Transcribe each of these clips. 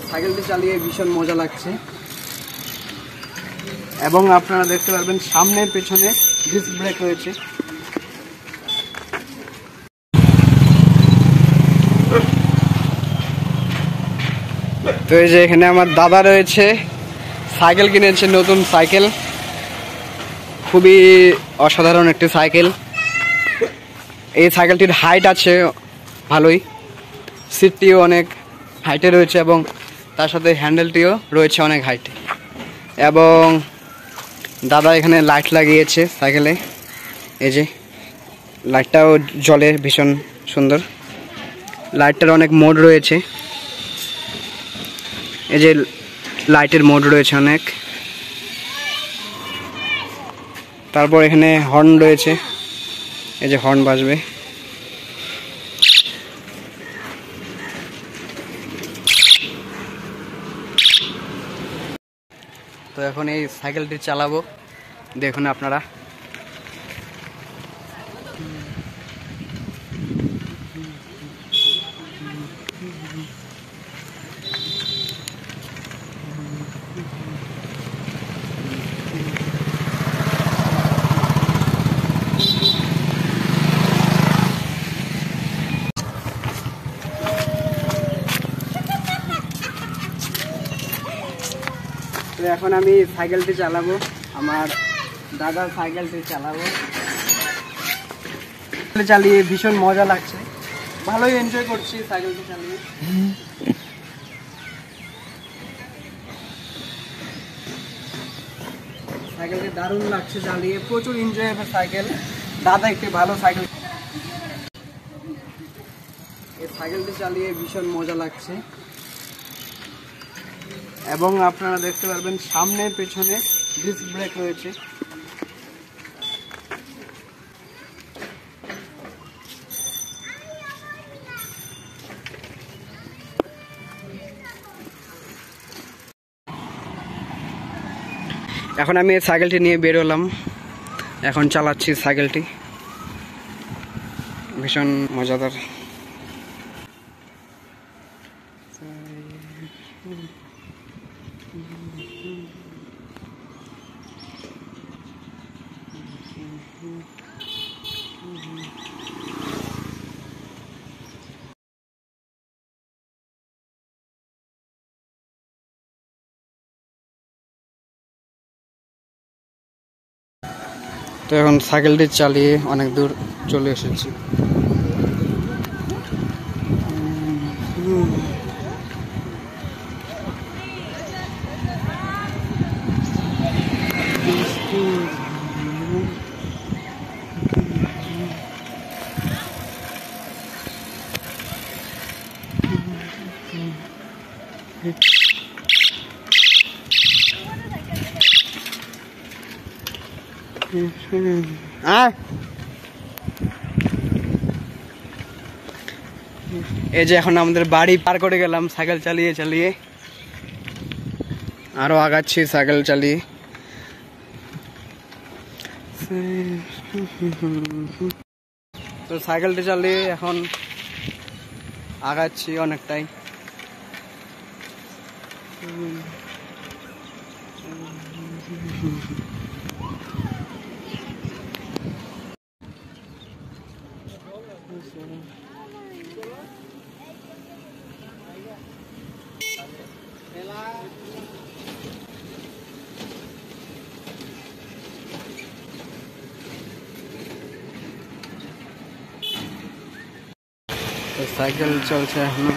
সাইকেলটি চালিয়ে ভীষণ মজা লাগছে এবং আপনারা দেখতে পারবেন সামনে পেছনে ডিস্ক ব্রেক রয়েছে। তো এই যে এখানে আমার দাদা রয়েছে, সাইকেল কিনেছে, নতুন সাইকেল, খুবই অসাধারণ একটি সাইকেল। এই সাইকেলটির হাইট আছে ভালোই, সিটটিও অনেক হাইটে রয়েছে এবং তার সাথে হ্যান্ডেলটিও রয়েছে অনেক হাইটে। এবং দাদা এখানে লাইট লাগিয়েছে সাইকেলে, এই যে লাইটটাও জ্বলে ভীষণ সুন্দর। লাইটটার অনেক মোড রয়েছে, এই যে লাইটের মোড রয়েছে অনেক। তারপর এখানে হর্ন রয়েছে, এই যে হর্ন বাজবে। তো এখন এই সাইকেলটি চালাবো, দেখুন আপনারা। তো এখন আমি সাইকেলটি চালাবো, আমার দাদার সাইকেলটি চালাবো। চালিয়ে ভীষণ মজা লাগছে, ভালোই এনজয় করছি সাইকেলটি চালিয়ে। সাইকেলটি দারুণ লাগছে চালিয়ে, প্রচুর এনজয় হবে সাইকেল। দাদা একটি ভালো সাইকেল, এই সাইকেলটি চালিয়ে ভীষণ মজা লাগছে এবং আপনারা দেখতে পারবেন সামনে পেছনে ডিস্ক ব্রেক রয়েছে। এখন আমি এই সাইকেলটি নিয়ে বের হলাম, এখন চালাচ্ছি সাইকেলটি, ভীষণ মজাদার। তো এখন সাইকেলটি চালিয়ে অনেক দূর চলে এসেছি। এই যে এখন আমাদের বাড়ি পার করে গেলাম সাইকেল চালিয়ে চালিয়ে, আরো আগাচ্ছি সাইকেল চালিয়ে। তো সাইকেলটা চালিয়ে এখন আগাচ্ছি অনেকটাই। তো সাইকেল চলছে এখনো।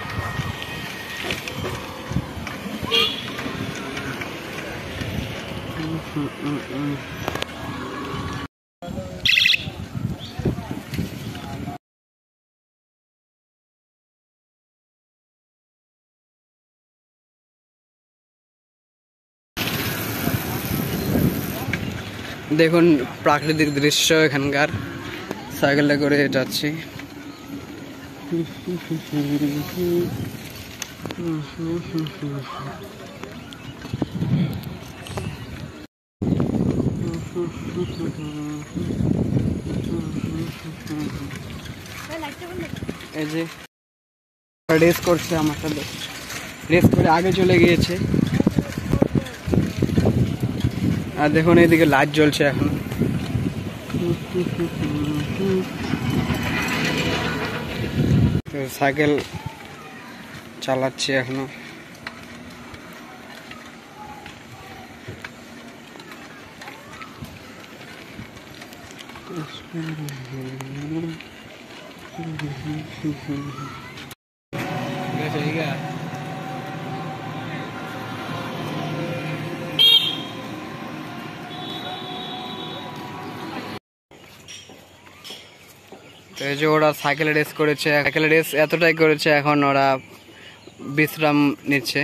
দেখুন প্রাকৃতিক দৃশ্য এখানকার, সাইকেলে করে যাচ্ছি। এই যে রেস করছে আমার সাথে, রেস করে আগে চলে গিয়েছে। আর দেখুন এইদিকে লাইট জ্বলছে এখন। সাইকেল চালাচ্ছে এখনো। তো এই যে ওরা সাইকেল রেস করেছে, সাইকেল রেস এতটাই করেছে এখন ওরা বিশ্রাম নিচ্ছে।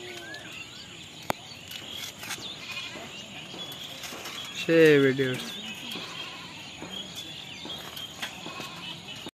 সে ভিডিও